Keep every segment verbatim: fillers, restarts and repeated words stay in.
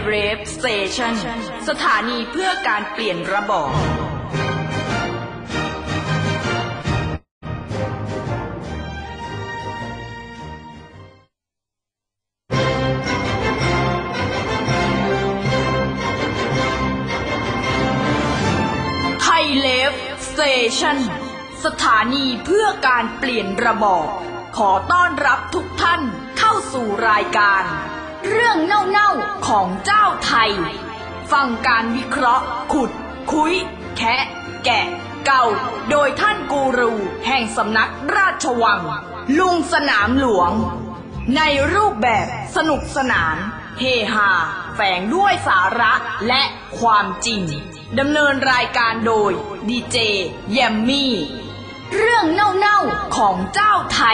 เรฟสเตชันสถานีเพื่อการเปลี่ยนระบอบไทยเลฟสเตชันสถานีเพื่อการเปลี่ยนระบอบขอต้อนรับทุกท่านเข้าสู่รายการเรื่องเน่าๆของเจ้าไทยฟังการวิเคราะห์ขุดคุยแคะแกะเก่าโดยท่านกูรูแห่งสำนักราชวังลุงสนามหลวงในรูปแบบสนุกสนานเฮฮาแฝงด้วยสาระและความจริงดำเนินรายการโดยดีเจแยมมี่เรื่องเน่าๆของเจ้าไทย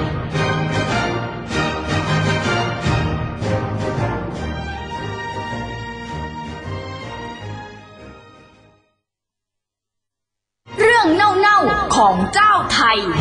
เรื่องเน่าๆของเจ้าไทย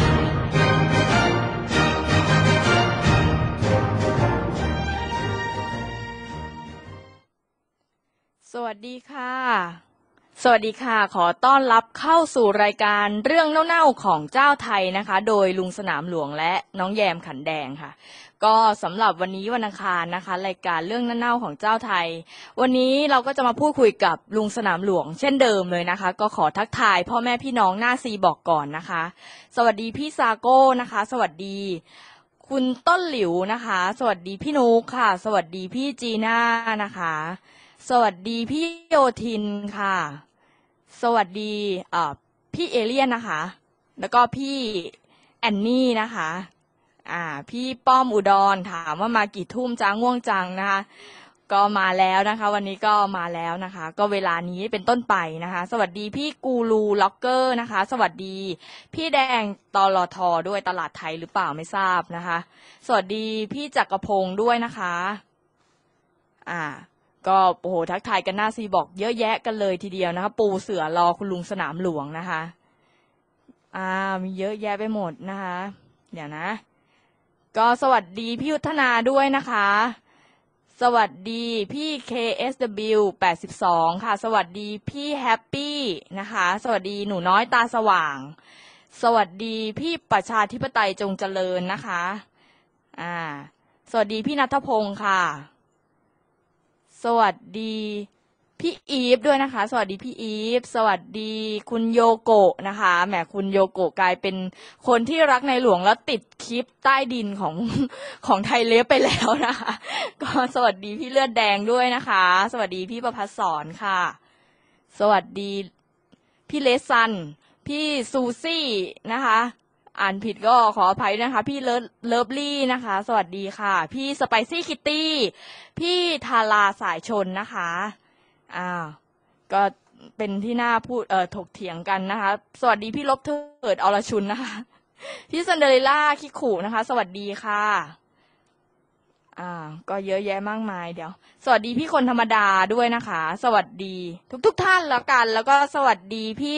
สวัสดีค่ะสวัสดีค่ะขอต้อนรับเข้าสู่รายการเรื่องเน่าๆของเจ้าไทยนะคะโดยลุงสนามหลวงและน้องแยมขันแดงค่ะก็สำหรับวันนี้วันอังคารนะคะรายการเรื่องเน่าๆของเจ้าไทยวันนี้เราก็จะมาพูดคุยกับลุงสนามหลวงเช่นเดิมเลยนะคะก็ขอทักทายพ่อแม่พี่น้องหน้าซีบอกก่อนนะคะสวัสดีพี่ซาโก้นะคะสวัสดีคุณต้นหลิวนะคะสวัสดีพี่นุ๊กค่ะสวัสดีพี่จีน่านะคะสวัสดีพี่โยทินค่ะสวัสดีเอ่อพี่เอเลี่ยนนะคะแล้วก็พี่แอนนี่นะคะอ่าพี่ป้อมอุดรถามว่ามากี่ทุ่มจ้าง่วงจังนะคะก็มาแล้วนะคะวันนี้ก็มาแล้วนะคะก็เวลานี้เป็นต้นไปนะคะสวัสดีพี่กูรูล็อกเกอร์นะคะสวัสดีพี่แดงตลทด้วยตลาดไทยหรือเปล่าไม่ทราบนะคะสวัสดีพี่จักรพงศ์ด้วยนะคะอ่าก็โอ้โหทักทายกันหน้าซีบอกเยอะแยะกันเลยทีเดียวนะคะปูเสือรอคุณลุงสนามหลวงนะคะอ่ามีเยอะแยะไปหมดนะคะเดี๋ยวนะก็สวัสดีพี่ยุทธนาด้วยนะคะสวัสดีพี่ เค เอส ดับเบิลยู แปดสิบสองค่ะสวัสดีพี่แฮปปี้นะคะสวัสดีหนูน้อยตาสว่างสวัสดีพี่ประชาธิปไตยจงเจริญนะคะอ่าสวัสดีพี่ณัฐพงศ์ค่ะสวัสดีพี่อีฟด้วยนะคะสวัสดีพี่อีฟสวัสดีคุณโยโกะนะคะแหมคุณโยโกะกลายเป็นคนที่รักในหลวงแล้วติดคลิปใต้ดินของของไทยเลฟไปแล้วนะคะก็สวัสดีพี่เลือดแดงด้วยนะคะสวัสดีพี่ประภัสสรค่ะสวัสดีพี่เลซันพี่ซูซี่นะคะอ่านผิดก็ขออภัยนะคะพี่เลิฟเลิฟลี่นะคะสวัสดีค่ะพี่สไปซี่คิตตี้พี่ทาราสายชนนะคะอ่าก็เป็นที่น่าพูดเอ่อถกเถียงกันนะคะสวัสดีพี่ลบเถิดอรชุนนะคะพี่ซันเดอเรล่าคิขู่นะคะสวัสดีค่ะอ่าก็เยอะแยะมากมายเดี๋ยวสวัสดีพี่คนธรรมดาด้วยนะคะสวัสดีทุกทุกท่านแล้วกันแล้วก็สวัสดีพี่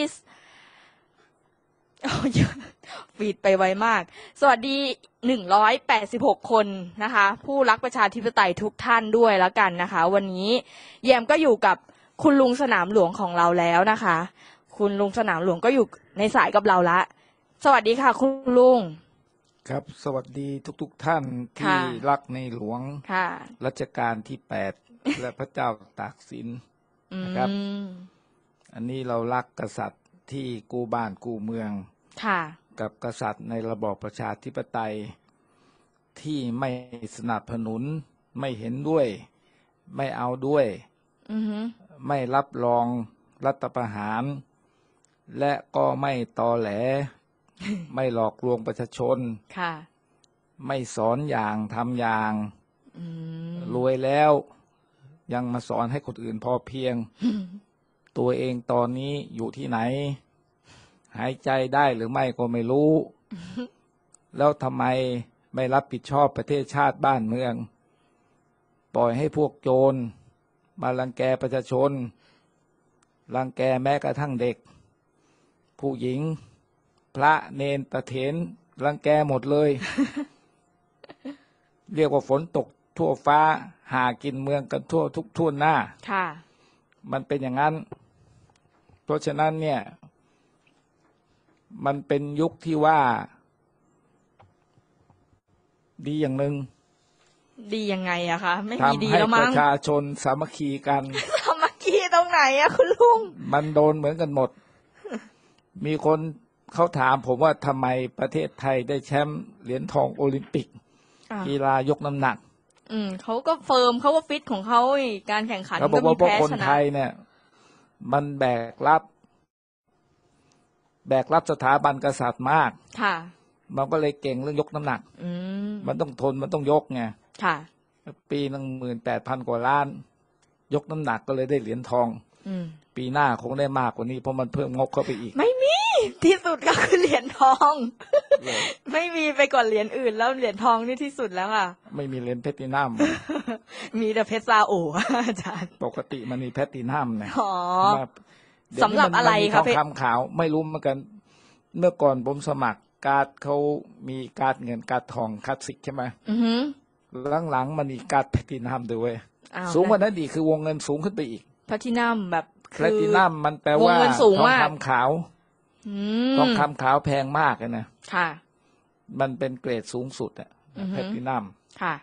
โอ้เยอะฟีดไปไวมากสวัสดีหนึ่งร้อยแปดสิบหกคนนะคะผู้รักประชาธิปไตยทุกท่านด้วยแล้วกันนะคะวันนี้แยมก็อยู่กับคุณลุงสนามหลวงของเราแล้วนะคะคุณลุงสนามหลวงก็อยู่ในสายกับเราละสวัสดีค่ะคุณลุงครับสวัสดีทุกๆ ท่านที่รักในหลวงรัชกาลที่แปดและพระเจ้าตากสินนะครับอันนี้เรารักกษัตริย์ที่กู้บ้านกู้เมืองกับกษัตริย์ในระบอบประชาธิปไตยที่ไม่สนับสนุนไม่เห็นด้วยไม่เอาด้วยไม่รับรองรัฐประหารและก็ไม่ตอแหล ไม่หลอกลวงประชาชนไม่สอนอย่างทำอย่างรวยแล้วยังมาสอนให้คนอื่นพอเพียง ตัวเองตอนนี้อยู่ที่ไหนหายใจได้หรือไม่ก็ไม่รู้ แล้วทำไมไม่รับผิดชอบประเทศชาติบ้านเมืองปล่อยให้พวกโจรมารังแกประชาชนรังแกแม้กระทั่งเด็กผู้หญิงพระเนนตะเถนรังแกหมดเลย เรียกว่าฝนตกทั่วฟ้าหากินเมืองกันทั่วทุกทั่วหน้าค่ะมันเป็นอย่างนั้นเพราะฉะนั้นเนี่ยมันเป็นยุคที่ว่าดีอย่างหนึ่งดียังไงอะคะไม่มีดีแล้วมั้งทำให้ประชาชนสามัคคีกันสามัคคีตรงไหนอะคุณลุงมันโดนเหมือนกันหมดมีคนเขาถามผมว่าทำไมประเทศไทยได้แชมป์เหรียญทองโอลิมปิกกีฬายกน้ำหนักอืมเขาก็เฟิร์มเขาก็ฟิตของเขาการแข่งขันก็มีแพ้ชนะคนไทยเนี่ยมันแบกรับแบกรับสถาบันกษัตริย์มากค่ะมันก็เลยเก่งเรื่องยกน้ำหนักอืมมันต้องทนมันต้องยกไงค่ะปีหนึ่งหมื่นแปดพันกว่าล้านยกน้ำหนักก็เลยได้เหรียญทองอืมปีหน้าคงได้มากกว่านี้เพราะมันเพิ่มงบเข้าไปอีกไม่มีที่สุดก็คือเหรียญทอง ไม่มีไปกว่าเหรียญอื่นแล้วเหรียญทองนี่ที่สุดแล้วค่ะไม่มีเหรียญแพลตินัมมีแต่เพชรซาโออาจารย์ปกติมันมีแพลตินัมเนี่ยสำหรับอะไรครับทองคำขาวไม่รู้เหมือนกันเมื่อก่อนผมสมัครการ์ดเขามีการ์ดเงินการ์ดทองคลาสสิกใช่ไหมหลังๆมันมีการ์ดแพลตินัมด้วยสูงกว่านั้นดีคือวงเงินสูงขึ้นไปอีกแพลตินัมแบบแพลตินัมมันแปลว่าทองคำขาวทองคำขาวแพงมากเลยนะค่ะมันเป็นเกรดสูงสุดอะแพลตินัมค่ะ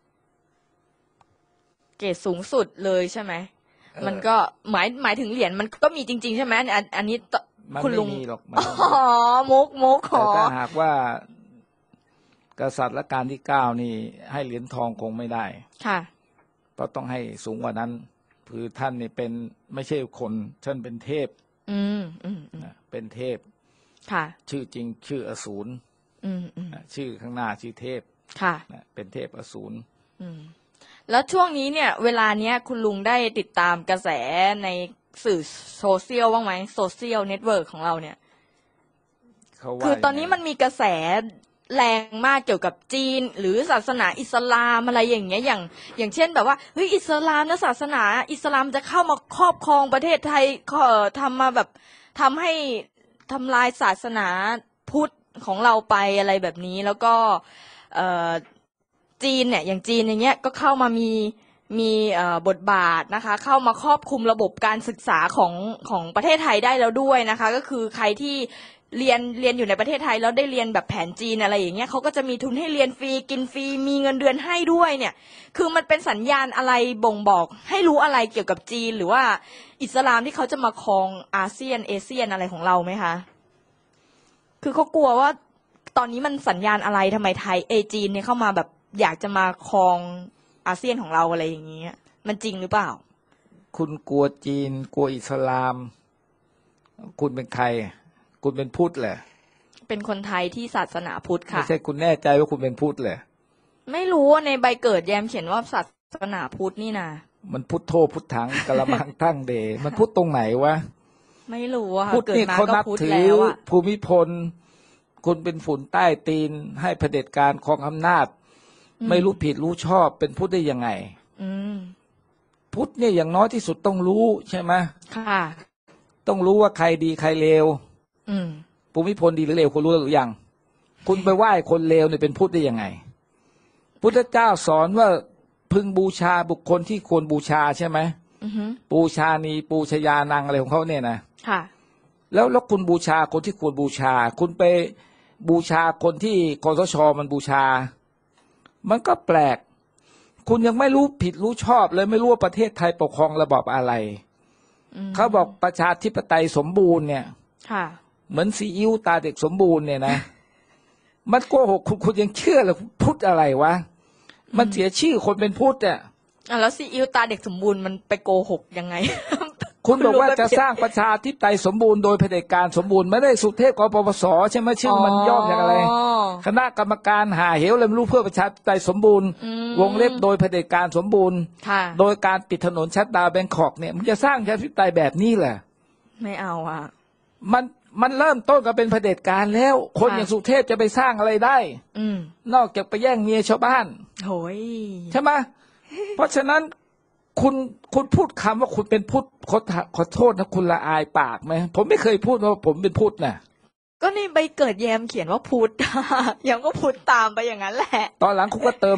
เกรดสูงสุดเลยใช่ไหมมันก็หมายหมายถึงเหรียญมันก็มีจริงๆใช่ไหมอันอันนี้คุณลุงไม่มีหรอกอ๋อมุกมุกขอแต่ถ้าหากว่ากษัตริย์รัชกาลที่เก้านี่ให้เหรียญทองคงไม่ได้ค่ะเพราะต้องให้สูงกว่านั้นคือท่านนี่เป็นไม่ใช่คนท่านเป็นเทพอืมอืมเป็นเทพค่ะชื่อจริงชื่ออสูรอืมชื่อข้างหน้าชื่อเทพค่ะเป็นเทพอสูรอืมแล้วช่วงนี้เนี่ยเวลาเนี้ยคุณลุงได้ติดตามกระแสในสื่อโซเชียลบ้างไหมโซเชียลเน็ตเวิร์กของเราเนี่ยคือตอนนี้มันมีกระแสแรงมากเกี่ยวกับจีนหรือศาสนาอิสลามอะไรอย่างเงี้ยอย่างอย่างเช่นแบบว่าเฮ้ยอิสลามนะศาสนาอิสลามจะเข้ามาครอบครองประเทศไทยเอ่อทำมาแบบทำให้ทำลายศาสนาพุทธของเราไปอะไรแบบนี้แล้วก็เอ่อจีนเนี่ยอย่างจีนอย่างเงี้ยก็เข้ามามีมีบทบาทนะคะเข้ามาครอบคลุมระบบการศึกษาของของประเทศไทยได้แล้วด้วยนะคะก็คือใครที่เรียนเรียนอยู่ในประเทศไทยแล้วได้เรียนแบบแผนจีนอะไรอย่างเงี้ยเขาก็จะมีทุนให้เรียนฟรีกินฟรีมีเงินเดือนให้ด้วยเนี่ยคือมันเป็นสัญญาณอะไรบ่งบอกให้รู้อะไรเกี่ยวกับจีนหรือว่าอิสลามที่เขาจะมาครองอาเซียนเอเชียนอะไรของเราไหมคะคือเขากลัวว่าตอนนี้มันสัญญาณอะไรทำไมไทยเอจีนเนี่ยเข้ามาแบบอยากจะมาครองอาเซียนของเราอะไรอย่างเงี้ยมันจริงหรือเปล่าคุณกลัวจีนกลัวอิสลามคุณเป็นใครคุณเป็นพุทธเหรอเป็นคนไทยที่ศาสนาพุทธค่ะไม่ใช่คุณแน่ใจว่าคุณเป็นพุทธเหรอไม่รู้ในใบเกิดแยมเขียนว่าศาสนาพุทธนี่นะมันพุทโธพุทธังกะละมังตั้งเดมันพุทธตรงไหนวะไม่รู้อะพุทธนี่เขานับถือภูมิพลคุณเป็นฝุ่นใต้ตีนให้เผด็จการครองอำนาจไม่รู้ผิดรู้ชอบเป็นพุทธได้ยังไงพุทธเนี่ยอย่างน้อยที่สุดต้องรู้ใช่ไหมค่ะต้องรู้ว่าใครดีใครเลวภูมิพลดีหรือเลวคุณรู้หรือยังคุณไปไหว้คนเลวเนี่ยเป็นพุทธได้ยังไงพุทธเจ้าสอนว่าพึงบูชาบุคคลที่ควรบูชาใช่ไหมปูชานีปูชยานังอะไรของเขาเนี่ยนะค่ะแล้วแล้วคุณบูชาคนที่ควรบูชาคุณไปบูชาคนที่คสช.มันบูชามันก็แปลกคุณยังไม่รู้ผิดรู้ชอบเลยไม่รู้ว่าประเทศไทยปกครองระบอบอะไรเขาบอกประชาธิปไตยสมบูรณ์เนี่ยค่ะเหมือนซีอิ๊วตาเด็กสมบูรณ์เนี่ยนะมันโกหกคุณคุณยังเชื่อเลยพุทธอะไรวะมันเสียชื่อคนเป็นพุทธเนี่ยอ่ะแล้วซีอิ๊วตาเด็กสมบูรณ์มันไปโกหกยังไงคุณบอกว่าจะสร้างประชาธิปไตยสมบูรณ์โดยเผด็จการสมบูรณ์ไม่ได้สุเทพกปปสใช่ไหมชื่อมันย่อมอย่างอะไรคณะกรรมการหาเหวเลยไม่รู้เพื่อประชาธิปไตยสมบูรณ์วงเล็บโดยเผด็จการสมบูรณ์โดยการปิดถนนชัดดาวแบงคอกเนี่ยมันจะสร้างประชาธิปไตยแบบนี้แหละไม่เอาอ่ะมันมันเริ่มต้นก็เป็นเผด็จการแล้วคนอย่างสุเทพจะไปสร้างอะไรได้นอกจากไปแย่งเมียชาวบ้านโอ้ยใช่ไหมเพราะฉะนั้นคุณคุณพูดคำว่าคุณเป็นพุทธขอขอโทษนะคุณละอายปากไหมผมไม่เคยพูดว่าผมเป็นพุทธนะก็นี่ใบเกิดแยมเขียนว่าพุทธแยมก็พุทธตามไปอย่างนั้นแหละตอนหลังคุณก็เติม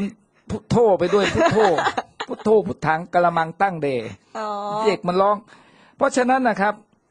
พุทโธไปด้วยพุทโธ พุทโธพุทธังกะละมังตั้งเดเด็กมันร้อง เพราะฉะนั้นนะครับ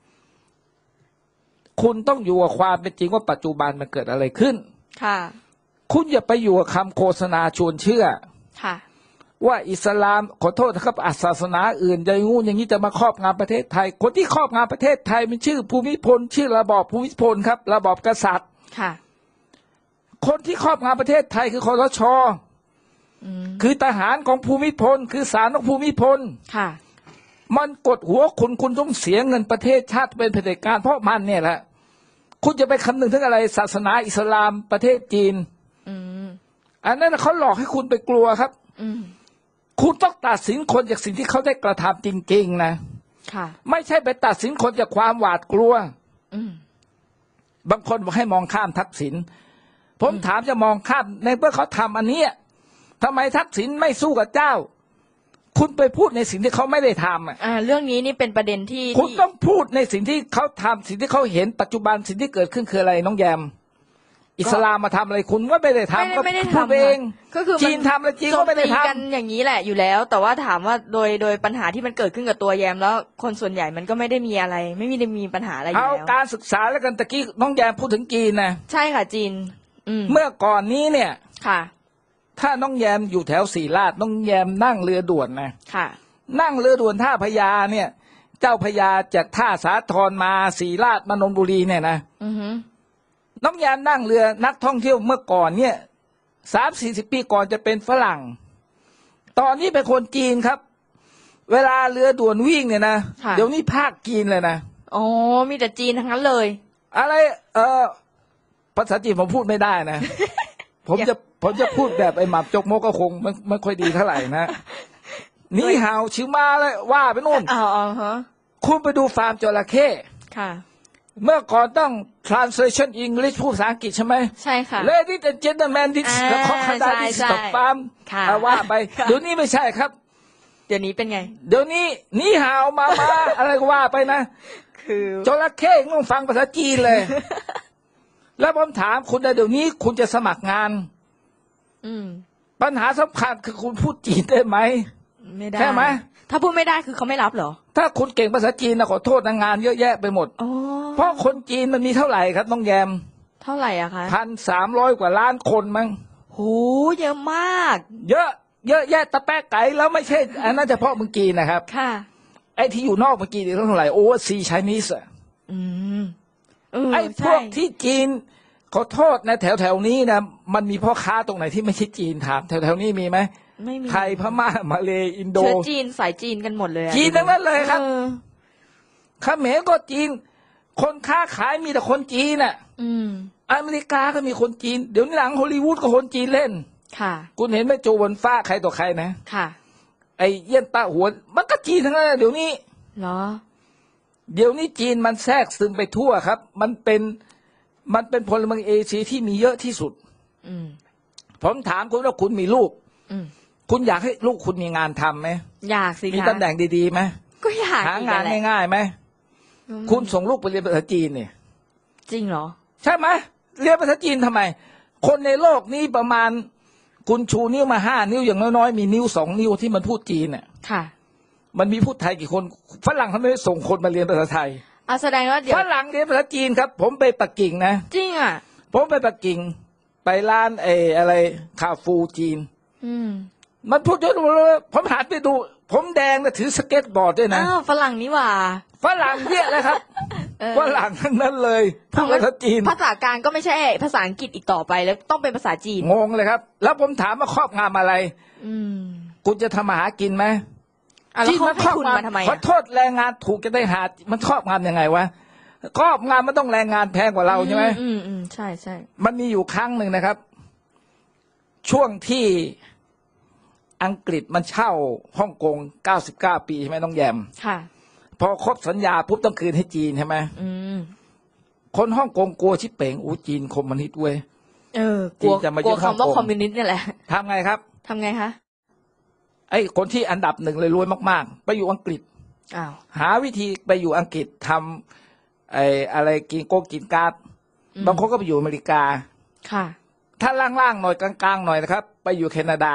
คุณต้องอยู่กับความเป็นจริงว่าปัจจุบันมันเกิดอะไรขึ้นค่ะคุณอย่าไปอยู่กับคำโฆษณาชวนเชื่อค่ะว่าอิสลามขอโทษนะครับศาสนาอื่นอย่างงู้นอย่างนี้จะมาครอบงำประเทศไทยคนที่ครอบงำประเทศไทยมันชื่อภูมิพลชื่อระบอบภูมิพลครับระบอบกษัตริย์ค่ะคนที่ครอบงำประเทศไทยคือคอสชคือทหารของภูมิพลคือศาลของภูมิพลค่ะมันกดหัวคุณคุณต้องเสียเงินประเทศชาติเป็นเผด็จการเพราะมันเนี่ยแหละคุณจะไปคำนึงถึงอะไรศาสนาอิสลามประเทศจีนอันนั้นเขาหลอกให้คุณไปกลัวครับคุณต้องตัดสินคนจากสิ่งที่เขาได้กระทำจริงๆนะค่ะไม่ใช่ไปตัดสินคนจากความหวาดกลัวบางคนบอกให้มองข้ามทักษิณผมถามจะมองข้ามในเมื่อเขาทำอันนี้ทำไมทักษิณไม่สู้กับเจ้าคุณไปพูดในสิ่งที่เขาไม่ได้ทำอ่าเรื่องนี้นี่เป็นประเด็นที่คุณต้องพูดในสิ่งที่เขาทำสิ่งที่เขาเห็นปัจจุบันสิ่งที่เกิดขึ้นคืออะไรน้องแยมอิสลามมาทำอะไรคุณก็ไม่ได้ทำก็พูดเองก็คือจีนทำอะไรจีนก็ไม่ได้ทำกันอย่างนี้แหละอยู่แล้ว แต่ว่าถามว่าโดยโดยปัญหาที่มันเกิดขึ้นกับตัวแยมแล้วคนส่วนใหญ่มันก็ไม่ได้มีอะไร ไม่มีได้มีปัญหาอะไรอยู่แล้วเอาการศึกษาแล้วกันตะกี้น้องแยมพูดถึงจีนนะใช่ค่ะจีนเมื่อก่อนนี้เนี่ยค่ะถ้าน้องแยมอยู่แถวศรีราชน้องแยมนั่งเรือด่วนนะค่ะนั่งเรือด่วนท่าพญาเนี่ยเจ้าพญาจากท่าสาทรมาศรีราชมานนทบุรีเนี่ยนะน้องแยมนั่งเรือนักท่องเที่ยวเมื่อก่อนเนี่ยสามสี่สิบปีก่อนจะเป็นฝรั่งตอนนี้เป็นคนจีนครับเวลาเรือด่วนวิ่งเนี่ยนะเดี๋ยวนี้ภาคจีนเลยนะอ๋อมีแต่จีนทั้งนั้นเลยอะไรเออภาษาจีนผมพูดไม่ได้นะ ผมจะผมจะพูดแบบไอ้หมับจกโมกก็คงไม่ไม่ค่อยดีเท่าไหร่นะนี่ห่าวชิวมาเลยว่าไปนู่นอ๋อฮะคุณไปดูฟาร์มจระเข้ค่ะเมื่อก่อนต้อง translation English พูดภาษาอังกฤษใช่ไหมใช่ค่ะ Ladies and gentlemen this ของคณะที่สต็อกฟาร์มว่าไปเดี๋ยวนี้ไม่ใช่ครับเดี๋ยวนี้เป็นไงเดี๋ยวนี้นี่ห่าวมามาอะไรก็ว่าไปนะคือจระเข้ต้องฟังภาษาจีนเลยแล้วผมถามคุณเดี๋ยวนี้คุณจะสมัครงานปัญหาสำคัญคือคุณพูดจีนได้ไหมไม่ได้ใช่ไหมถ้าพูดไม่ได้คือเขาไม่รับเหรอถ้าคุณเก่งภาษาจีนนะขอโทษนะงานเยอะแยะไปหมดเพราะคนจีนมันมีเท่าไหร่ครับน้องแยมเท่าไหร่อะคะพันสามร้อยกว่าล้านคนมั้งโหเยอะมากเยอะเยอะแยะตะแปะไก่แล้วไม่ใช่อันนั้นเฉพาะเมืองจีนนะครับค่ะไอ้ที่อยู่นอกเมืองจีนนี่เท่าไหร่โอเวอร์ซีไชนีสอะอืมไอ้พวกที่จีนขอโทษนะแถวแถวนี้นะมันมีพ่อค้าตรงไหนที่ไม่ใช่จีนถามแถวแถวนี้มีไหมไม่มีไทยพม่ามาเลอินโดเชื้อจีนสายจีนกันหมดเลยจีนทั้งนั้นเลยครับเขมรก็จีนคนค้าขายมีแต่คนจีนน่ะอเมริกาก็มีคนจีนเดี๋ยวนี้หนังฮอลลีวูดก็คนจีนเล่นค่ะคุณเห็นไหมโจบนฟ้าใครต่อใครนะค่ะไอ้เยี่ยนตาหัวมันก็จีนทั้งนั้นเดี๋ยวนี้เหรอเดี๋ยวนี้จีนมันแทรกซึมไปทั่วครับมันเป็นมันเป็นพลเมืองเอเชียที่มีเยอะที่สุดผมถามคุณว่าคุณมีลูกคุณอยากให้ลูกคุณมีงานทำไหมอยากสิมีตำแหน่งดีๆไหมก็อยากหางานง่ายๆไหมคุณส่งลูกไปเรียนภาษาจีนเนี่ยจริงเหรอใช่ไหมเรียนภาษาจีนทำไมคนในโลกนี้ประมาณคุณชูนิ้วมาห้านิ้วอย่างน้อยๆมีนิ้วสองนิ้วที่มันพูดจีนเนี่ยค่ะมันมีพูดไทยกี่คนฝรั่งเขาไม่ได้ส่งคนมาเรียนภาษาไทยอ่ะแสดงว่าเดี๋ยวฝรั่งเรียนภาษาจีนครับผมไปปักกิ่งนะจริงอ่ะผมไปปักกิ่งไปร้านเออะไรคาฟูจีนมันพูดเยอะเลยผมหันไปดูผมแดงนะถือสเก็ตบอร์ดด้วยนะอ้าวฝรั่งนี่หว่าฝรั่งเนี่ยเลยครับฝรั่งทั้งนั้นเลยพูดภาษาจีนภาษากลางก็ไม่ใช่ภาษาอังกฤษอีกต่อไปแล้วต้องเป็นภาษาจีนงงเลยครับแล้วผมถามว่าครอบงำอะไรคุณจะทำมาหากินไหมที่มันครอบงำขอโทษแรงงานถูกจะได้หามันครอบงำยังไงวะครอบงำมันต้องแรงงานแพงกว่าเราใช่ไหมอืมอืมใช่ใช่มันมีอยู่ครั้งหนึ่งนะครับ ช่วงที่อังกฤษมันเช่าฮ่องกงเก้าสิบเก้าปีใช่ไหมน้องแยมค่ะพอครบสัญญาปุ๊บต้องคืนให้จีนใช่ไหมคนฮ่องกงกลัวชิบเป่งอู้จีนคอมมิวนิสต์เว้ยเออกลัวจะมายึดฮ่องกงคำว่าคอมมิวนิสต์นี่แหละทำไงครับทำไงคะไอ้คนที่อันดับหนึ่งเลยรวยมากๆไปอยู่อังกฤษอ้าวหาวิธีไปอยู่อังกฤษทำไอ้อะไรกินโกกินการ์ดบางคนก็ไปอยู่อเมริกาค่ะถ้าล่างๆหน่อยกลางๆหน่อยนะครับไปอยู่แคนาดา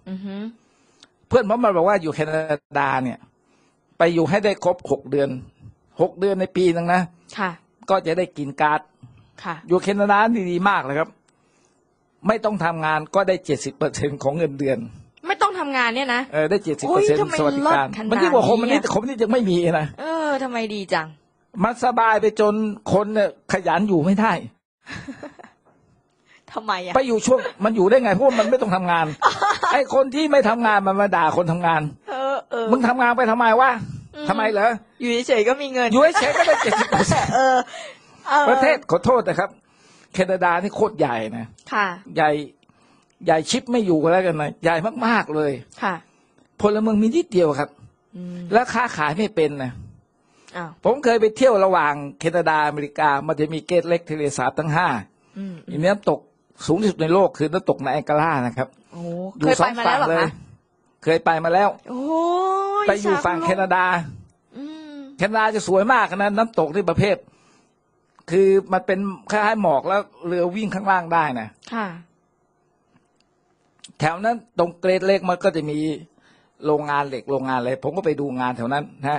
อือฮึเพื่อนผมมาบอกว่าอยู่แคนาดาเนี่ย ไปอยู่ให้ได้ครบหกเดือนหกเดือนในปีนึงนะค่ะก็จะได้กินการ์ดค่ะอยู่แคนาดาดีดีมากเลยครับ ไม่ต้องทำงานก็ได้เจ็ดสิบเปอร์เซ็นของเงินเดือนไม่ต้องทำงานเนี่ยนะเออได้เจ็ดสิบเปอร์เซ็นสวัสดิการมันยิ่งกว่าคมมันนี่คมนี่ยังไม่มีนะเออทำไมดีจังมันสบายไปจนคนเนี่ยขยันอยู่ไม่ได้ทำไมอ่ะไปอยู่ช่วงมันอยู่ได้ไงเพราะมันไม่ต้องทำงาน ไอ้คนที่ไม่ทำงานมันมาด่าคนทำงานเออเออมึงทำงานไปทำไมวะทำไมเหรออยู่เฉยๆก็มีเงินอยู่เฉยๆก็ได้เจ็ดสิบเปอร์เซ็นต์เออประเทศขอโทษนะครับแคนาดานี่โคตรใหญ่นะค่ะใหญ่ใหญ่ชิปไม่อยู่แล้วกันนะใหญ่มากๆเลยค่ะพลเมืองมีนิดเดียวครับแล้วค้าขายไม่เป็นนะผมเคยไปเที่ยวระหว่างแคนาดาอเมริกามันจะมีเกตเล็กทะเลสาบทั้งห้าอีน้ำตกสูงที่สุดในโลกคือน้ำตกไนแองการานะครับอยู่สองฝั่งเลยเคยไปมาแล้วไปอยู่ฝั่งแคนาดาแคนาดาจะสวยมากนะน้ำตกที่ประเภทคือมันเป็นคล้ายๆหมอกแล้วเรือวิ่งข้างล่างได้นะค่ะแถวนั้นตรงเกรดเล็กมันก็จะมีโรงงานเหล็กโรงงานอะไรผมก็ไปดูงานแถวนั้นนะ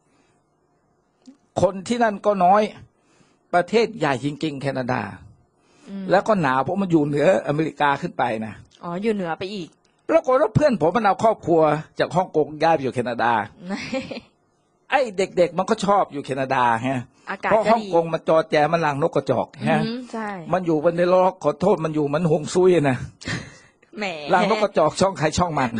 คนที่นั่นก็น้อยประเทศใหญ่จริงๆแคนาดาแล้วก็หนาวเพราะมันอยู่เหนืออเมริกาขึ้นไปนะอ๋ออยู่เหนือไปอีกแล้วก็เพื่อนผมมันเอาครอบครัวจากฮ่องกงย้ายไปอยู่แคนาดาไอ้เด็กๆมันก็ชอบอยู่แคนาดาฮะเพราะฮ่องกงมันจอแจมันลังนกกระจอกฮะมันอยู่บนในโลกขอโทษมันอยู่มันหงซุยนะลังนกกระจอกช่องใครช่องมัน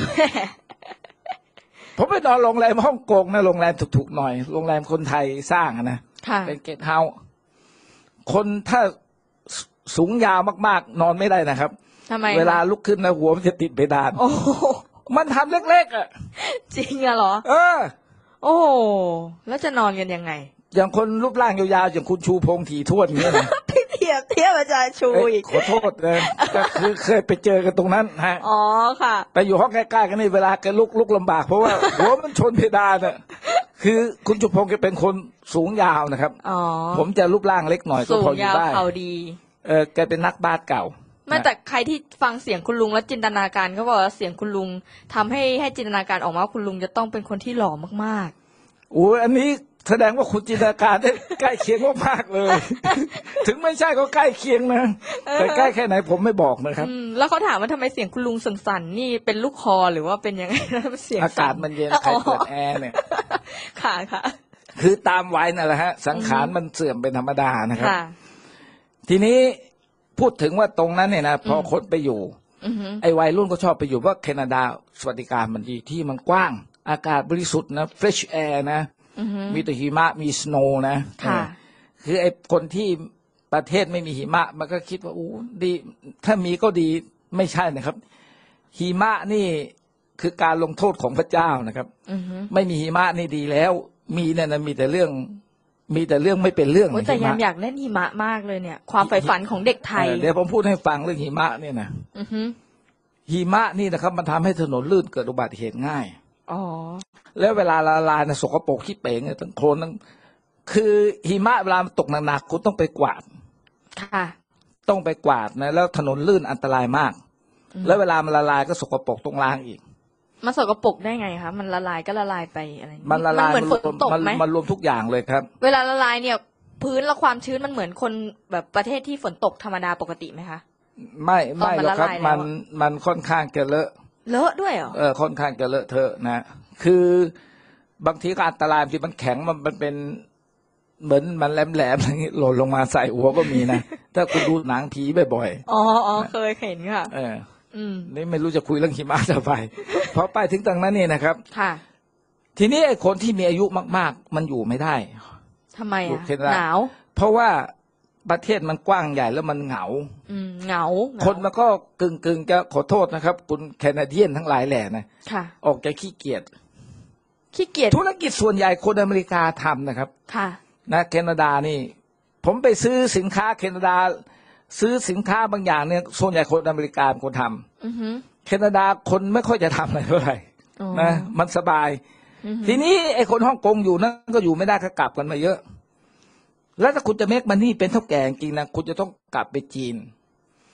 ผมไปนอนโรงแรมฮ่องกงนะโรงแรมถูกๆหน่อยโรงแรมคนไทยสร้างนะเป็นเกสต์เฮาส์คนถ้าสูงยาวมากๆนอนไม่ได้นะครับเวลาลุกขึ้นนะหัวมันจะติดเพดานมันทำเล็กๆอ่ะจริงอะเหรอเออโอ้แล้วจะนอนกันยังไงอย่างคนรูปร่างยาวๆอย่างคุณชูพงษ์ถี่ถ้วนอย่างนี้นะพี่เทียบเทียบอาจารย์ชูอีกขอโทษเลยก็คือเคยไปเจอกันตรงนั้นฮะอ๋อค่ะไปอยู่ห้องใกล้ๆกันนี่เวลาแกลุกลุกลำบากเพราะว่าหัวมันชนเพดานอ่ะคือคุณชูพงษ์แกเป็นคนสูงยาวนะครับอ๋อผมจะรูปร่างเล็กหน่อยก็พออยู่ได้สูงยาวเขาดีเออแกเป็นนักบาสเก่าไม่แต่ใครที่ฟังเสียงคุณลุงแล้วจินตนาการเขาบอกว่าเสียงคุณลุงทำให้ให้จินตนาการออกมาคุณลุงจะต้องเป็นคนที่หล่อมากๆโอ้อันนี้แสดงว่าคุณจินตนาการได้ใกล้เคียงมากๆเลย ถึงไม่ใช่ก็ใกล้เคียงนะแต่ใกล้แค่ไหนผมไม่บอกนะครับแล้วเขาถามว่าทำไมเสียงคุณลุงสั่นๆนี่เป็นลูกคอหรือว่าเป็นยังไงเสียงอากาศมันเย็นใครเปิดแอร์เนี่ยค่ะค่ะคือตามวัยนั่นแหละฮะสังขารมันเสื่อมเป็นธรรมดานะครับทีนี้พูดถึงว่าตรงนั้นเนี่ยนะพอคนไปอยู่ไอ้วัยรุ่นก็ชอบไปอยู่เพราะแคนาดาสวัสดิการมันดีที่มันกว้างอากาศบริสุทธิ์นะ fresh air นะมีแต่หิมะมีสโนว์นะคือไอ้คนที่ประเทศไม่มีหิมะมันก็คิดว่าอู้ดีถ้ามีก็ดีไม่ใช่นะครับหิมะนี่คือการลงโทษของพระเจ้านะครับไม่มีหิมะนี่ดีแล้วมีเนี่ยนะมีแต่เรื่องมีแต่เรื่องไม่เป็นเรื่องแต่ยามอยากเล่นหิมะมากเลยเนี่ยความใฝ่ฝันของเด็กไทยเดี๋ยวผมพูดให้ฟังเรื่องหิมะเนี่ยนะหิมะนี่นะครับมันทำให้ถนนลื่นเกิดอุบัติเหตุง่ายอ๋อแล้วเวลาละลายนะสกปรกขี้เป๋งเนี่ยทั้งโคลนทั้งคือหิมะเวลาตกหนักๆคุณต้องไปกวาดค่ะต้องไปกวาดนะแล้วถนนลื่นอันตรายมากแล้วเวลามันละลายก็สกปรกต้องล้างอีกมันสกปรกได้ไงคะมันละลายก็ละลายไปอะไรมันละลายเหมือนฝนตกไหมมันรวมทุกอย่างเลยครับเวลาละลายเนี่ยพื้นและความชื้นมันเหมือนคนแบบประเทศที่ฝนตกธรรมดาปกติไหมคะไม่ไม่หรอกครับมันมันค่อนข้างจะเลอะเลอะด้วยเหรอเออค่อนข้างจะเลอะเทอะนะคือบางทีก็อันตรายที่มันแข็งมันมันเป็นเหมือนมันแหลมๆอย่างนี้หล่นลงมาใส่หัวก็มีนะถ้าคุณดูหนังผีบ่อยๆอ๋ออ๋อเคยเห็นค่ะเออนี่ไม่รู้จะคุยเรื่องหิมะจะไปเพราะไปถึงตรงนั้นนี่นะครับค่ะทีนี้ไอ้คนที่มีอายุมากๆมันอยู่ไม่ได้ทำไมอ่ะหนาวเพราะว่าประเทศมันกว้างใหญ่แล้วมันเหงาอืมเหงาคนมันก็กึ่งกึ่งจะขอโทษนะครับคุณแคนาเดียนทั้งหลายแหล่นะค่ะออกจะขี้เกียจขี้เกียจธุรกิจส่วนใหญ่คนอเมริกาทำนะครับค่ะนะแคนาดานี่ผมไปซื้อสินค้าแคนาดาซื้อสินค้าบางอย่างเนี่ยส่วนใหญ่คนอเมริกาเป็นคนทำแคนาดาคนไม่ค่อยจะทำอะไรเท่าไหร่นะมันสบายทีนี้ไอ้คนฮ่องกงอยู่นั่นก็อยู่ไม่ได้ก็กลับกันมาเยอะแล้วถ้าคุณจะเมคมันนี่เป็นเท่าแก่จริงนะคุณจะต้องกลับไปจีน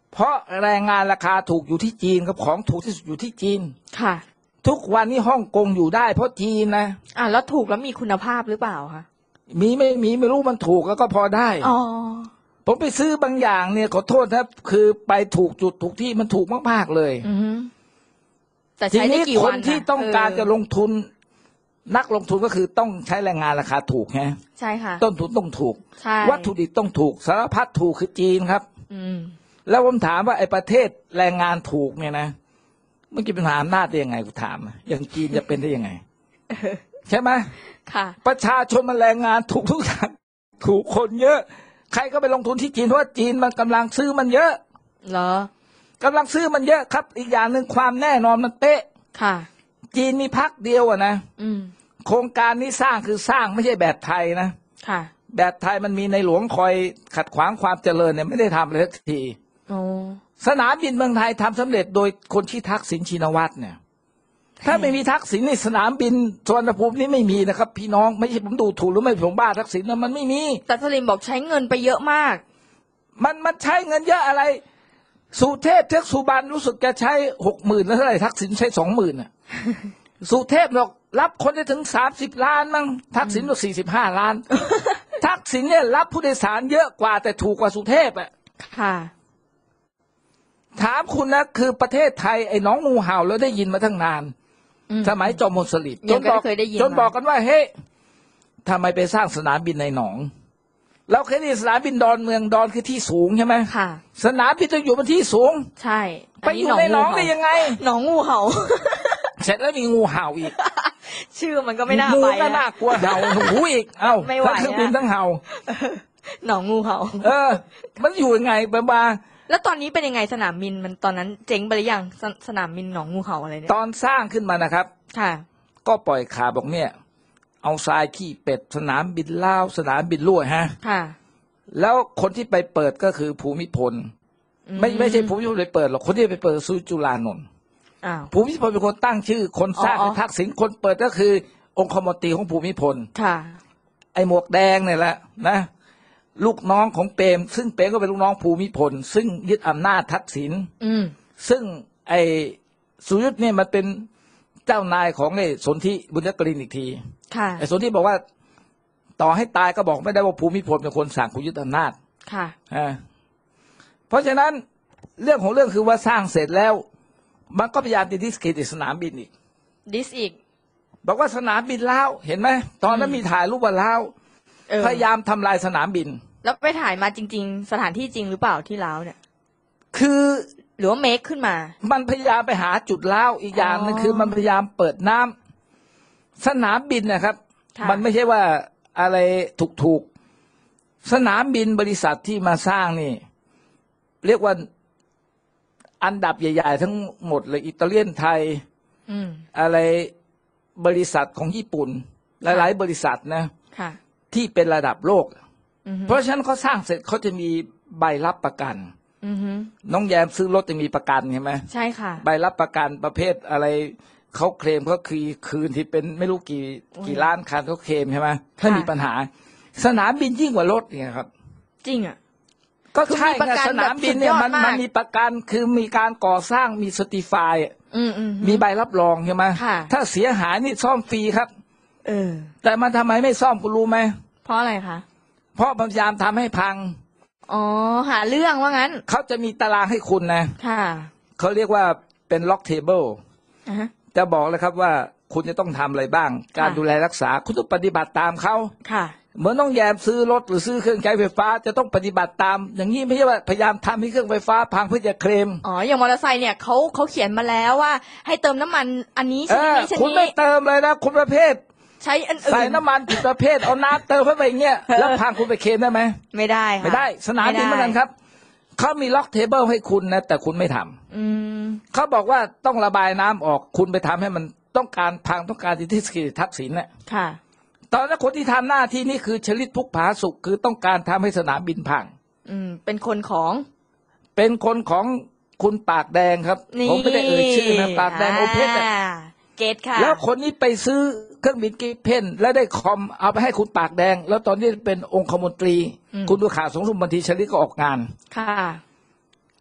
เพราะแรงงานราคาถูกอยู่ที่จีนครับของถูกที่สุดอยู่ที่จีนค่ะทุกวันนี้ฮ่องกงอยู่ได้เพราะจีนนะอ่าแล้วถูกแล้วมีคุณภาพหรือเปล่าคะมีไม่มีไม่รู้มันถูกแล้วก็พอได้อ๋อผมไปซื้อบางอย่างเนี่ยขอโทษนะคือไปถูกจุดถูกที่มันถูกมากๆเลยอือแต่ใช้ได้กี่วันคนที่ต้องการจะลงทุนนักลงทุนก็คือต้องใช้แรงงานราคาถูกไงใช่ค่ะต้นทุนต้องถูกวัตถุดิบต้องถูกสารพัดถูกคือจีนครับอืมแล้วผมถามว่าไอ้ประเทศแรงงานถูกเนี่ยนะมันจะเป็นหาอำนาจได้ยังไงกูถามอย่างจีนจะเป็นได้ยังไงใช่ไหมค่ะประชาชนมันแรงงานถูกทุกอย่างถูกคนเยอะใครก็ไปลงทุนที่จีนเพราะว่าจีนมันกำลังซื้อมันเยอะเหรอกำลังซื้อมันเยอะครับอีกอย่างหนึ่งความแน่นอนมันเป๊ะค่ะจีนมีพักเดียวอะนะอืมโครงการนี้สร้างคือสร้างไม่ใช่แบบไทยนะค่ะแบบไทยมันมีในหลวงคอยขัดขวางความเจริญเนี่ยไม่ได้ทำเลยสักทีโอ้สนามบินเมืองไทยทำสำเร็จโดยคนชื่อทักษิณชินวัตรเนี่ยถ้าไม่มีทักษิณในสนามบินสุวรรณภูมินี่ไม่มีนะครับพี่น้องไม่ใช่ผมดูถูกหรือไม่ผมบ้าทักษิณนะมันไม่มีแต่สลิมบอกใช้เงินไปเยอะมากมันมันใช้เงินเยอะอะไรสุเทพเทือกสุบรรณรู้สึกจะใช้หกหมื่นแล้วเท่าไหร่ทักษิณใช้สองหมื่นอ่ะสุเทพบอกรับคนได้ถึงสามสิบล้านมั้งทักษิณบอกสี่สิบห้าล้านทักษิณเนี่ยรับผู้โดยสารเยอะกว่าแต่ถูกกว่าสุเทพอ่ะค่ะถามคุณนะคือประเทศไทยไอ้น้องงูเห่าแล้วได้ยินมาตั้งนานสมัยจอมพลสฤษดิ์จนบอกจนบอกกันว่าเฮ้ทำไมไปสร้างสนามบินในหนองเราเคยได้สนามบินดอนเมืองดอนคือที่สูงใช่ไหมค่ะสนามบินต้องอยู่บนที่สูงใช่ไปอยู่ในหนองได้ยังไงหนองงูเห่าเสร็จแล้วมีงูเห่าอีกชื่อมันก็ไม่น่าไปงูก็น่ากลัวเห่าหนูอีกเอ้าทั้งเครื่องบินทั้งเห่าหนองงูเห่าเออมันอยู่ยังไงบ้าบ้าแล้วตอนนี้เป็นยังไงสนามบินมันตอนนั้นเจ๊งไปหรือยังสสนามบินหนองงูเห่าอะไรเนี่ยตอนสร้างขึ้นมานะครับค่ะก็ปล่อยข่าวบอกเนี่ยเอาทรายขี้เป็ดสนามบินลาวสนามบินรั่วฮะค่ะแล้วคนที่ไปเปิดก็คือภูมิพลไม่ไม่ใช่ภูมิพลไปเปิดหรอกคนที่ไปเปิดซูจุลานนท์ภูมิพลเป็นคนตั้งชื่อคนสร้างทักษิณคนเปิดก็คือองคมนตรีของภูมิพลค่ะไอหมวกแดงเนี่ยแหละนะลูกน้องของเปรมซึ่งเปรมก็เป็นลูกน้องภูมิพลซึ่งยึดอำนาจทักษิณซึ่งไอสุยุทธเนี่ยมันเป็นเจ้านายของไอ้สนธิบุญยกรินอีกทีไอ้สนธิบอกว่าต่อให้ตายก็บอกไม่ได้ว่าภูมิพลเป็นคนสั่งคุณยึดอำนาจค่ะเพราะฉะนั้นเรื่องของเรื่องคือว่าสร้างเสร็จแล้วมันก็พยายามจะดิสเครดิตสนามบินอีกดิสอีกบอกว่าสนามบินล้าวเห็นไหมตอนนั้นมีถ่ายรูปว่าล้าวพยายามทำลายสนามบินแล้วไปถ่ายมาจริงๆสถานที่จริงหรือเปล่าที่ล้าวเนี่ยคือหรือว่าเมคขึ้นมามันพยายามไปหาจุดล้าวอีกอย่างนึงคือมันพยายามเปิดน้ำสนามบินนะครับมันไม่ใช่ว่าอะไรถูกๆสนามบินบริษัทที่มาสร้างนี่เรียกว่าอันดับใหญ่ๆทั้งหมดเลยอิตาเลียนไทยอะไรบริษัทของญี่ปุ่นหลายๆบริษัทนะที่เป็นระดับโลกเพราะฉะนั้นเขาสร้างเสร็จเขาจะมีใบรับประกันน้องแยมซื้อรถจะมีประกันใช่ไหมใช่ค่ะใบรับประกันประเภทอะไรเขาเคลมก็คือคืนที่เป็นไม่รู้กี่กี่ล้านคันเขาเคลมใช่ไหมถ้ามีปัญหาสนามบินยิ่งกว่ารถเนี่ยครับจริงอ่ะก็ใช่ไงสนามบินเนี่ยมันมันมีประกันคือมีการก่อสร้างมีสติฟายมีใบรับรองใช่ไหมถ้าเสียหายนี่ซ่อมฟรีครับเออแต่มันทำไมไม่ซ่อมคุณรู้ไหมเพราะอะไรคะเพราะพยายามทำให้พังอ๋อหาเรื่องว่างั้นเขาจะมีตารางให้คุณนะค่ะเขาเรียกว่าเป็นล็อกเทเบิลจะบอกเลยครับว่าคุณจะต้องทำอะไรบ้างการดูแลรักษาคุณต้องปฏิบัติตามเขาค่ะเหมือนน้องแยมซื้อรถหรือซื้อเครื่องใช้ไฟฟ้าจะต้องปฏิบัติตามอย่างนี้ไม่ใช่ว่าพยายามทำให้เครื่องไฟฟ้าพังเพื่อจะเคลมอ๋ออย่างมอเตอร์ไซค์เนี่ยเขาเขาเขียนมาแล้วว่าให้เติมน้ำมันอันนี้ชนิดนี้ชนิดนี้คุณไม่เติมเลยนะคุณประเภทใช้อันอื่นใส่น้ำมันผิดประเภทเอาน้ำเติมเข้าไปอย่างเงี้ยแล้วพังคุณไปเคลมได้ไหมไม่ได้ค่ะไม่ได้สนามบินเหมือนกันครับเขามีล็อกเทเบิลให้คุณนะแต่คุณไม่ทำอืมเขาบอกว่าต้องระบายน้ำออกคุณไปทำให้มันต้องการพังต้องการที่สกิลทักษิณเนี่ยค่ะตอนนั้นคนที่ทำหน้าที่นี้คือชลิตพุกผาสุขคือต้องการทำให้สนามบินพังอืมเป็นคนของเป็นคนของคุณปากแดงครับผมไม่ได้เอ่ยชื่อนะปากแดงโอเพนเกตค่ะแล้วคนนี้ไปซื้อเครื่องบินกิเพนแล้วได้คอมเอาไปให้คุณปากแดงแล้วตอนนี้เป็นองคมนตรีคุณดูข่าวสงสุมบันทีชลิตก็ออกงานค่ะ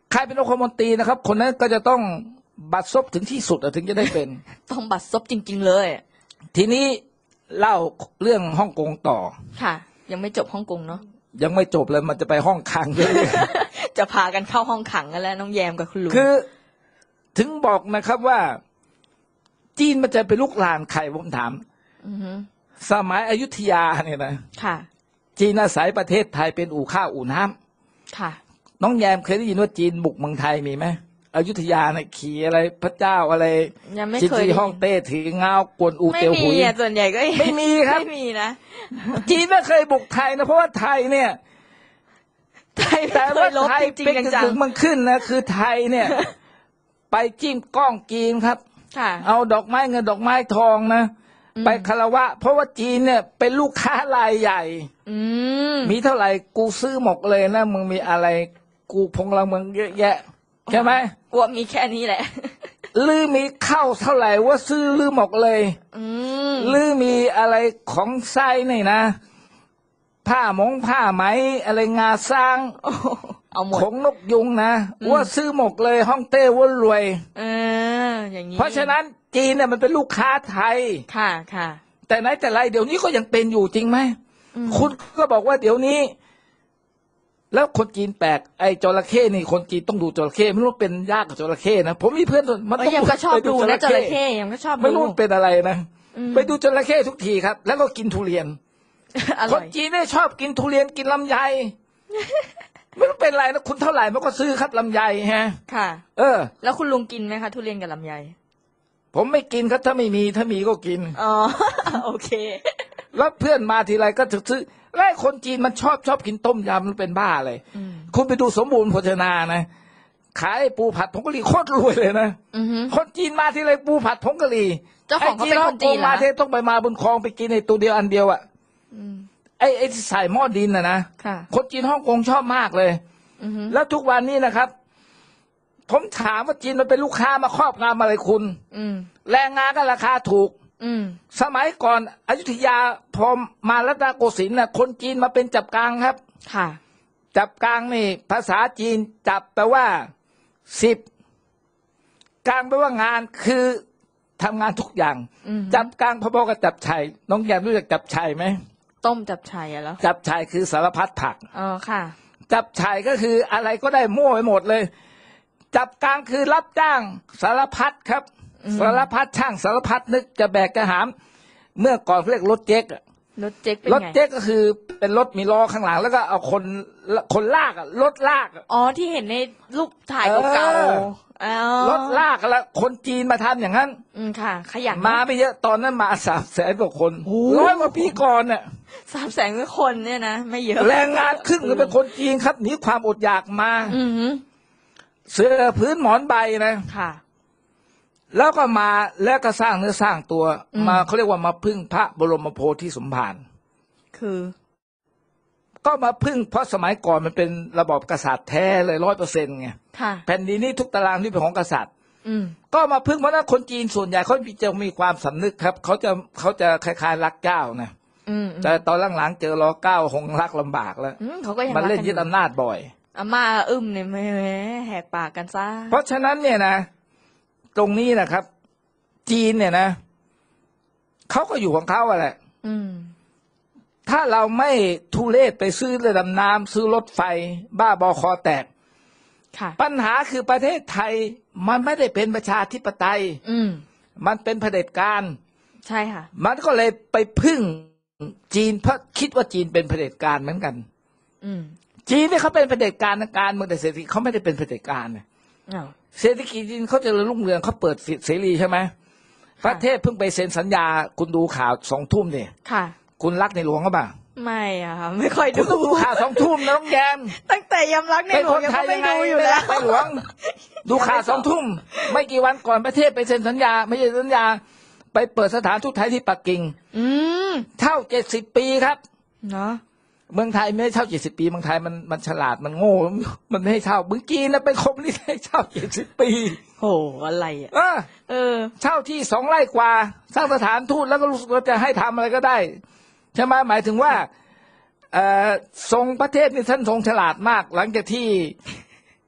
ใครเป็นองคมนตรีนะครับ คนนั้นก็จะต้องบัดซบถึงที่สุดถึงจะได้เป็นต้องบัดซบจริงๆเลยทีนี้เล่าเรื่องฮ่องกงต่อค่ะ ยังไม่จบฮ่องกงเนาะยังไม่จบเลยมันจะไปห้องขังเลยจะพากันเข้าห้องขังกันแล้วน้องแยมกับคุณลุงคือถึงบอกนะครับว่าจีนมันจะไปลุกลานใครผมถามสมัยอยุธยาเนี่ยนะค่ะจีนอาศัยประเทศไทยเป็นอู่ข้าวอู่น้ำค่ะน้องแยมเคยได้ยินว่าจีนบุกเมืองไทยมีไหมอยุธยาเนี่ยขี่อะไรพระเจ้าอะไรยังไม่เคยห้องเต้ถือเงากวนอูเตียวหุยส่วนใหญ่ก็ไม่มีครับไม่มีนะจีนไม่เคยบุกไทยนะเพราะว่าไทยเนี่ยไทยแต่ว่าไทยเป็นกระถึงมันขึ้นนะคือไทยเนี่ยไปจิ้มก้องจีนครับเอาดอกไม้เงินดอกไม้ทองนะไปคารวะเพราะว่าจีนเนี่ยเป็นลูกค้ารายใหญ่มีเท่าไหร่กูซื้อหมดเลยนะมึงมีอะไรกูพงละเมืองเยอะแยะใช่ไหมกลัวมีแค่นี้แหละลือมีเข้าเท่าไหร่ว่าซื้อลือหมดเลยลือมีอะไรของไส้นี่นะผ้ามงผ้าไหมอะไรงาสร้างเอาหมดของนกยุงนะว่าซื้อหมดเลยฮ่องเต้ว่ารวยเอออย่างนี้เพราะฉะนั้นจีนเนี่ยมันเป็นลูกค้าไทยค่ะค่ะแต่ไหนแต่ไรเดี๋ยวนี้ก็ยังเป็นอยู่จริงไหมคุณก็บอกว่าเดี๋ยวนี้แล้วคนจีนแปลกไอ้จระเข้นี่คนจีนต้องดูจระเข้ไม่รู้เป็นยากกับจระเข้นะผมมีเพื่อนมันต้องยังก็ชอบดูนะจระเข้ยังก็ชอบดูไม่รู้เป็นอะไรนะไปดูจระเข้ทุกทีครับแล้วก็กินทุเรียนคนจีนเนี่ยชอบกินทุเรียนกินลำไยไม่รู้เป็นไรนะคุณเท่าไหร่มันก็ซื้อครับลำไยฮะค่ะเออแล้วคุณลุงกินไหมคะทุเรียนกับลำไยผมไม่กินครับถ้าไม่มีถ้ามีก็กินอ๋อโอเคแล้วเพื่อนมาทีไรก็ซื้อแล้วคนจีนมันชอบชอบกินต้มยำมันเป็นบ้าเลยคุณไปดูสมบูรณ์โภชนานะขายปูผัดผงกะหรี่โคตรรวยเลยนะคนจีนมาทีไรปูผัดผงกะหรี่เจ้าของเขาเป็นคนจีนมาเทต้องไปมาบนคลองไปกินในตัวเดียวอันเดียวอ่ะไอ้ไอ้ใส่หม้อดินน่ะนะคนจีนฮ่องกงชอบมากเลยแล้วทุกวันนี้นะครับผมถามว่าจีนมันเป็นลูกค้ามาครอบงำอะไรคุณแรงงานก็ราคาถูกสมัยก่อนอยุธยาพอมารัตนโกสินทร์น่ะคนจีนมาเป็นจับกลางครับค่ะจับกลางนี่ภาษาจีนจับแปลว่าสิบกลางแปลว่างานคือทำงานทุกอย่างจับกลางพอๆกับจับชัยน้องแยมรู้จักจับชัยไหมต้มจับชัยอะแล้วจับชัยคือสารพัดผักอ๋อค่ะจับชัยก็คืออะไรก็ได้มั่วไปหมดเลยจับกลางคือรับจ้างสารพัดครับสารพัดช่างสารพัดนึกจะแบกกระหามเมื่อก่อนเรียกรถเจ๊กรถเจ๊กเป็นไงรถเจ๊กก็คือเป็นรถมีล้อข้างหลังแล้วก็เอาคนคนลากรถลากอ๋อที่เห็นในรูปถ่ายเก่าๆรถลากแล้วคนจีนมาทำอย่างนั้นอืมค่ะขยันมาไม่เยอะตอนนั้นมาสามแสนกว่าคนร้อยกว่าปีก่อนเนี่ยสามแสนกว่าคนเนี่ยนะไม่เยอะแรงงานครึ่งก็เป็นคนจีนครับหนีความอดอยากมาเสื้อพื้นหมอนใบนะค่ะแล้วก็มาแล้วก็สร้างเนื้อสร้างตัวมาเขาเรียกว่ามาพึ่งพระบรมโพธิสมภารคือก็มาพึ่งเพราะสมัยก่อนมันเป็นระบอบกษัตริย์แท้เลยร้อยเปอร์เซ็นต์ไงแผ่นดินนี้ทุกตารางที่เป็นของกษัตริย์ก็มาพึ่งเพราะนั้นคนจีนส่วนใหญ่เขาจะมีความสำนึกครับเขาจะเขาจะคล้ายๆรักเจ้านะแต่ตอนหลังๆเจอรอเก้าคงรักลำบากแล้วมันเล่นยึดอำนาจบ่อยอาม่าอึ้มเนี่ยไม่แหกปากกันซะเพราะฉะนั้นเนี่ยนะตรงนี้นะครับจีนเนี่ยนะเขาก็อยู่ของเขาอะแหละถ้าเราไม่ทุเรศไปซื้อเรือดำน้ำซื้อรถไฟบ้าบอคอแตกปัญหาคือประเทศไทยมันไม่ได้เป็นประชาธิปไตยมันเป็นเผด็จการใช่ค่ะมันก็เลยไปพึ่งจีนเพราะคิดว่าจีนเป็นเผด็จการเหมือนกันจีนเนี่ยเขาเป็นเผด็จการทางการเมืองแต่เศรษฐกิจเขาไม่ได้เป็นเผด็จการเนี่ยเศรษฐกิจจีนเขาจะรุ่งเรืองเขาเปิดเสรีใช่ไหมประเทศเพิ่งไปเซ็นสัญญาคุณดูข่าวสองทุ่มเนี่ยค่ะคุณรักในหลวงก็บ้างไม่อะค่ะไม่ค่อยดูดูข่าวสองทุ่มนะน้องแยมตั้งแต่ยำรักในหลวงยังไม่ดูอยู่แล้วไปหลวงดูข่าวสองทุ่มไม่กี่วันก่อนประเทศไปเซ็นสัญญาไม่ใช่สัญญาไปเปิดสถานทูตไทยที่ปักกิ่งอืมเท่าเจ็ดสิบปีครับเนาะเมืองไทยไม่ให้เช่าเจ็ดสิบปีเมืองไทยมันมันฉลาดมันโง่มันไม่ให้เช่าเมืองจีนนะเป็นคมนี่ให้เช่าเจ็ดสิบปีโหอะไรอ่ะเออเช่าที่สองไร่กว่าสร้างสถานทูตแล้วก็รู้สึกว่าจะให้ทำอะไรก็ได้ใช่ไหมหมายถึงว่าเอ่อทรงประเทศนี่ท่านทรงฉลาดมากหลังจากที่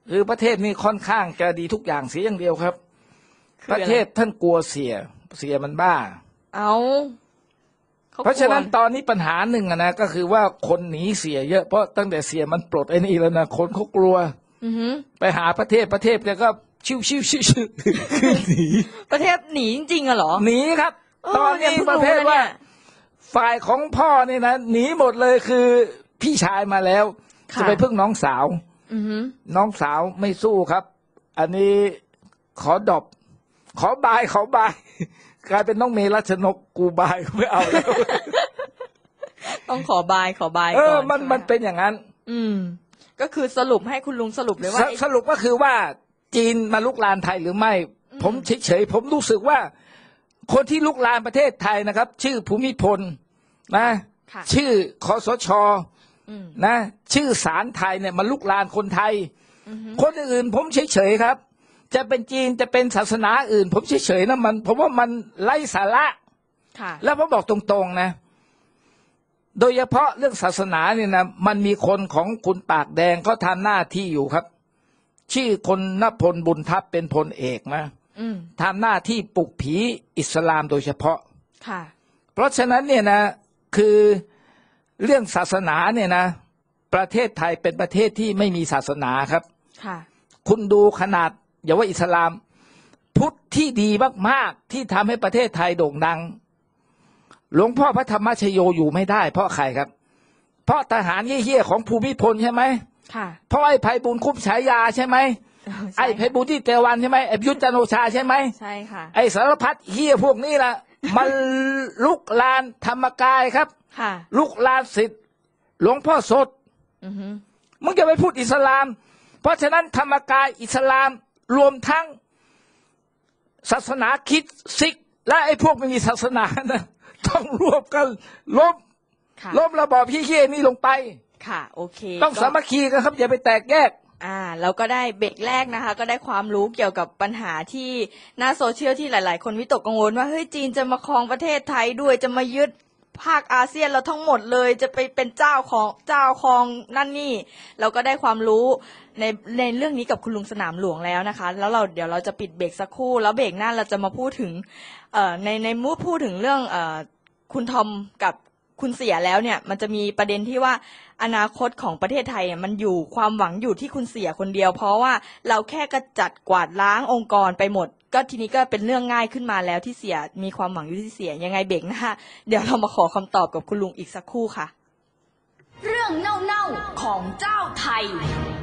คือประเทศนี้ค่อนข้างจะดีทุกอย่างเสียอย่างเดียวครับคือปอะไรระเทศท่านกลัวเสียเสียมันบ้าเอาขเพราะฉะนั้นกลัวตอนนี้ปัญหาหนึ่งอะนะก็คือว่าคนหนีเสียเยอะเพราะตั้งแต่เสียมันปลดไอ้นี่แล้วนะคนเขากลัวอือหือไปหาประเทศประเทศเนี่ยก็ชิวชิวชิวชิวคือหนีประเทศหนีจริงๆอะเหรอหนีครับเออตอนนี้เนี่ยเพิ่งประเภทรู้นะว่าเนี่ยฝ่ายของพ่อนี่นะหนีหมดเลยคือพี่ชายมาแล้วค่ะจะไปพึ่งน้องสาวอือหือน้องสาวไม่สู้ครับ อันนี้ขอดอบขอบายขอบาย กลายเป็นน้องเมรัชนกกูบายไม่เอาแล้วต้องขอบายขอบายเอก่ออนมันใช่ไหมันเป็นอย่างนั้นอืม ก็คือสรุปให้คุณลุงสรุปเลยว่าสไอ้สรุปก็คือว่าจีนมาลุกลานไทยหรือไม่อืมผมเฉยๆผมรู้สึกว่า คนที่ลุกลานประเทศไทยนะครับ ชื่อภูมิพลนะค่ะชื่อคสชอืมนะ ชื่อศาลไทยเนี่ยมันลุกลานคนไทยอือหือคนอื่นผมเฉยๆครับ จะเป็นจีนจะเป็นศาสนาอื่น ผมเฉยๆนะมันผมว่ามันไร้สาระค่ะแล้วผมบอกตรงๆนะ โดยเฉพาะเรื่องศาสนาเนี่ยนะมันมีคนของคุณปากแดงเขาทำหน้าที่อยู่ครับ ชื่อคนณพลบุญทัพเป็นพลเอกนะอืมทำหน้าที่ปลุกผีอิสลามโดยเฉพาะค่ะเพราะฉะนั้นเนี่ยนะคือเรื่องศาสนาเนี่ยนะ ประเทศไทยเป็นประเทศที่ไม่มีศาสนาครับค่ะคุณดูขนาดอย่าว่าอิสลาม พุทธที่ดีมากๆที่ทำให้ประเทศไทยโด่งดัง หลวงพ่อพระธรรมชโยอยู่ไม่ได้ เพราะใครครับ เพราะทหารเหี้ยๆของภูมิพลใช่ไหมค่ะเพราะไอ้ไพบูลย์คุ้มฉายาใช่ไหมเออใช่ไอ้ไพบูลย์ที่เตวันใช่ไหมไอ้ประยุทธ์จันทร์โอชาใช่ไหมใช่ค่ะไอ้สารพัดเหี้ยพวกนี้ล่ะ มันลุกลานธรรมกายครับค่ะลุกลานสิทธิ์หลวงพ่อสดอือหือมึงจะไปพูดอิสลาม เพราะฉะนั้นธรรมกายอิสลามรวมทั้งศาสนาคริดซิก และไอ้พวกไม่มีศาสนานะต้องรวมกันล้มค่ะล้มระบอบพี่เขี้ยนี่ลงไปค่ะ โอเคต้องก็สามัคคีกันครับอย่าไปแตกแยกอ่าเราก็ได้เบรกแรกนะคะ ก็ได้ความรู้เกี่ยวกับปัญหาที่หน้าโซเชียลที่หลาย ๆ คนวิตกกังวลว่าเฮ้ยจีนจะมาครองประเทศไทยด้วยจะมายึดภาคอาเซียนเราทั้งหมดเลยจะไปเป็นเจ้าของเจ้าครองนั่นนี่เราก็ได้ความรู้ในในเรื่องนี้กับคุณลุงสนามหลวงแล้วนะคะ แล้วเราเดี๋ยวเราจะปิดเบรกสักครู่ แล้วเบรกหน้าเราจะมาพูดถึงเอ่อในในมูดพูดถึงเรื่องเอ่อคุณทอมกับคุณเสียแล้วเนี่ยมันจะมีประเด็นที่ว่าอนาคตของประเทศไทยมันอยู่ความหวังอยู่ที่คุณเสียคนเดียว เพราะว่าเราแค่กระจัดกวาดล้างองค์กรไปหมด ก็ทีนี้ก็เป็นเรื่องง่ายขึ้นมาแล้วที่เสียมีความหวังอยู่ที่เสียยังไงเบรกหน้าเดี๋ยวเรามาขอคำตอบกับคุณลุงอีกสักครู่ค่ะเรื่องเน่าๆของเจ้าไทย